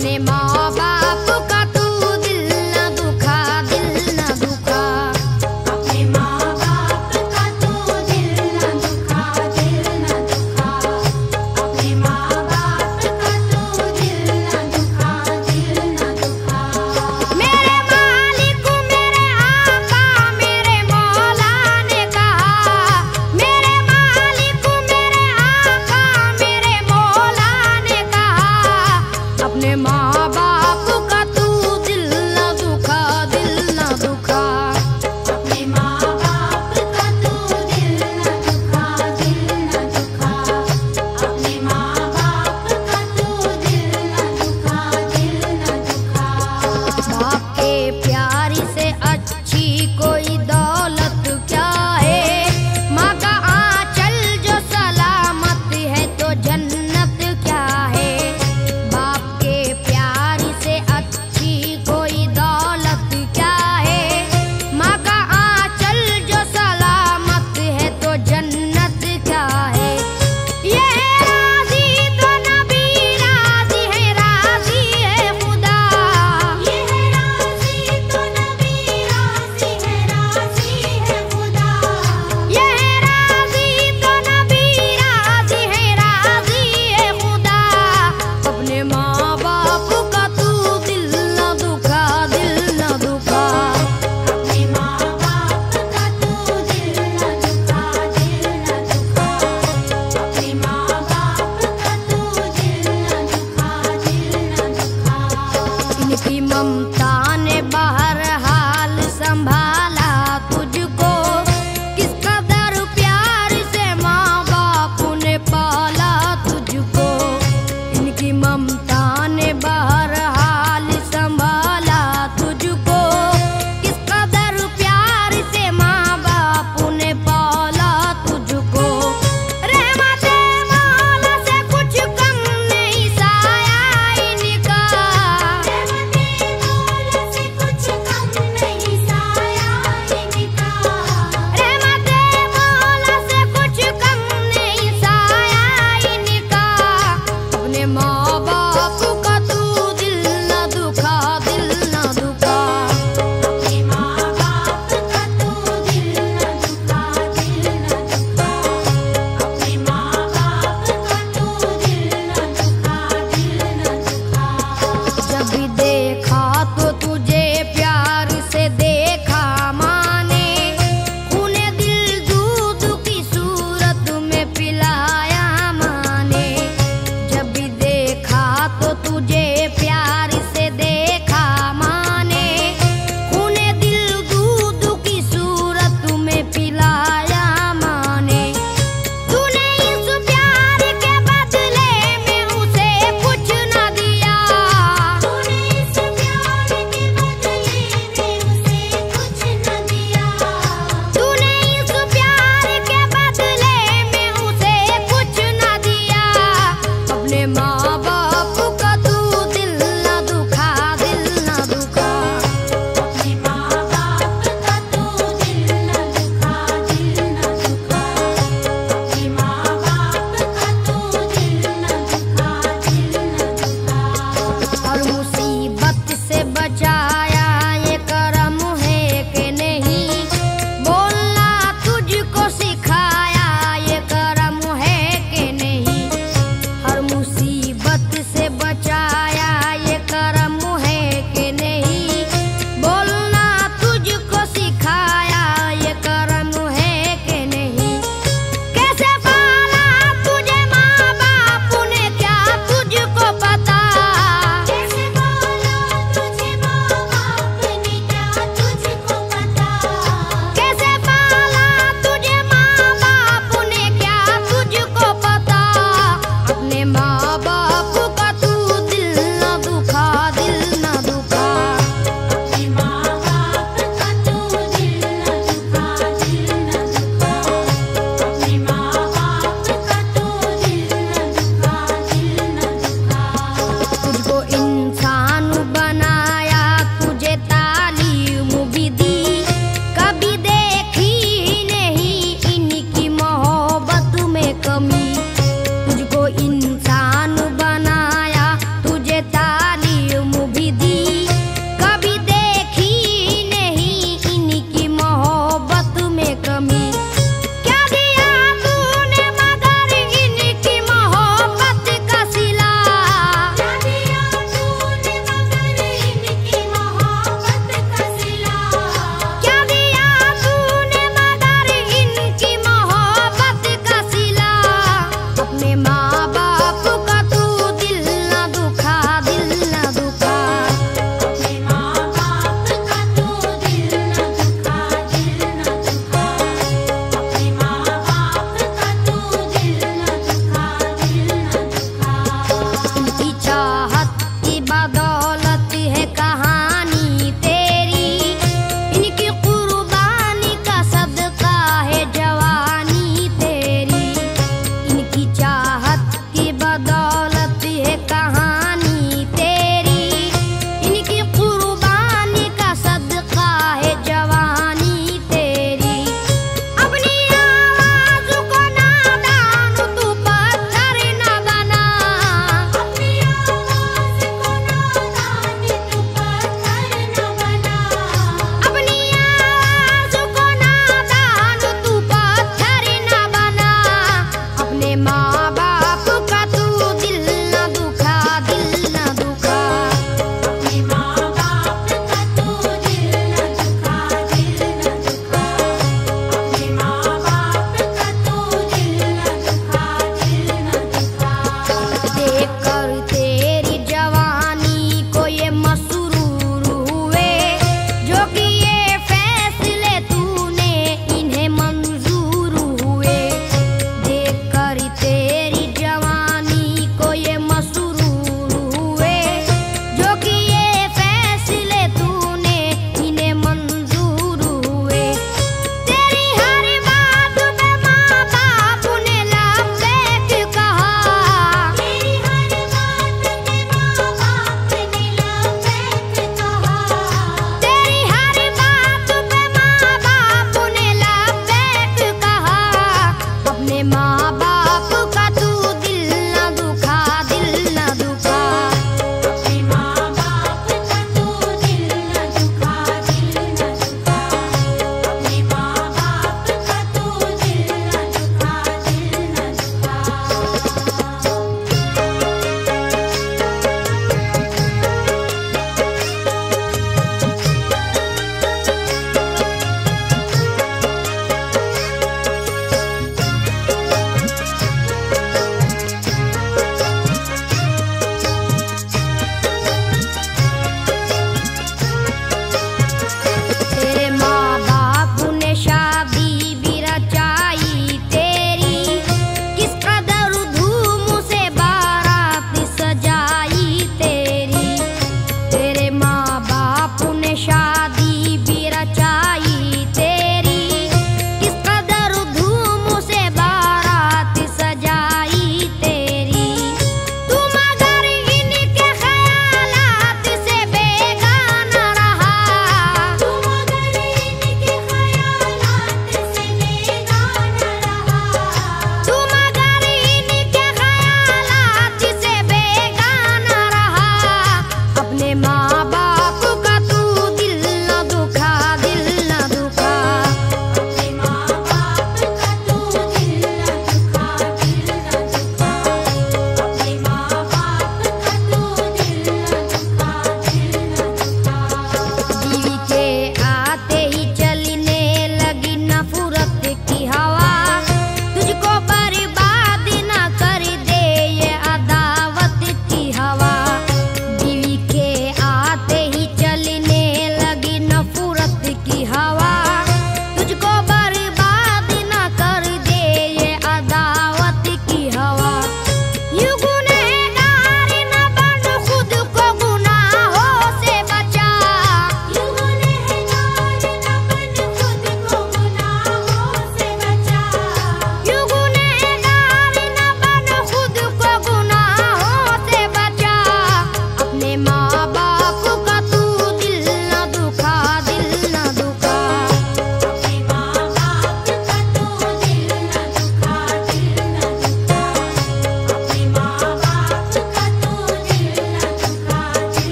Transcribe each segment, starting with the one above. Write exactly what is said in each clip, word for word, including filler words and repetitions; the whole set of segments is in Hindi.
अपने माँ बाप का तू दिल न दुखा, दिल न दुखा। अपने माँ बाप का तू दिल न दुखा, दिल न दुखा। अपने माँ बाप का तू दिल न दुखा, दिल न दुखा। मेरे मालिक मेरे आका मेरे मौला ने कहा, मेरे मालिक मेरे आका मेरे मौला ने कहा, अपने माँ बाप का तू दिल न दुखा, दिल न दुखा। अपने माँ बाप का तू दिल न दुखा, दिल न दुखा। अपने माँ बाप का तू दिल न दुखा, दिल न दुखा। बाप के प्यार से अच्छी कोई दौलत क्या है, माँ का आंचल जो सलामत है तो जन्नत क्या है। बाप के प्यार से अच्छी कोई दौलत क्या है, माँ का आंचल जो सलामत है तो जन्नत क्या है। ये राज़ी तो नबी राज़ी है, राज़ी है खुदा। ये है राज़ी तो नबी राज़ी है, राज़ी है खुदा। ये राज़ी तो नबी राज़ी है, राज़ी है खुदा। अपने माँ बाप का तू दिल न दुखा, दिल न दुखा। अपने माँ बाप का तू दिल न दुखा, दिल न दुखा। अपने माँ बाप का तू दिल न दुखा, दिल न दुखा। इनकी ममता ने बहरहाल संभाला तुझको, किस कदर प्यार से माँ बाप ने पाला तुझको। इनकी ममता ने बहरहाल संभाला तुझको, किस कदर प्यार से माँ बाप ने पाला तुझको। रहमते मौला से कुछ कम नहीं साया इनका, रहमते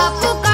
बाप